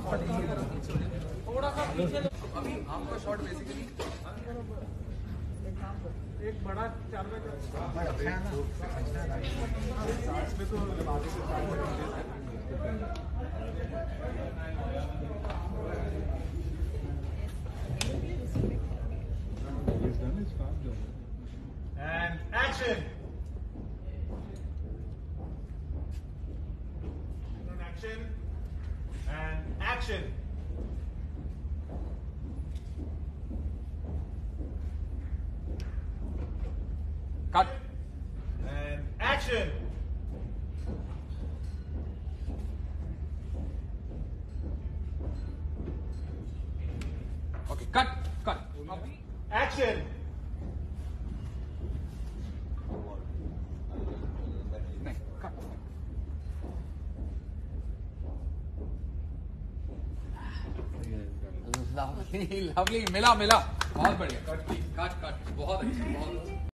थोड़ा सा पीछे अभी आपका शॉट बेसिकली एक बड़ा 4 में अच्छा है ना इसमें तो and action and action Cut. and action Okay, cut. action नहीं, cut. Lovely, lovely, मिला, बहुत बढ़िया. Cut, बहुत अच्छी, बहुत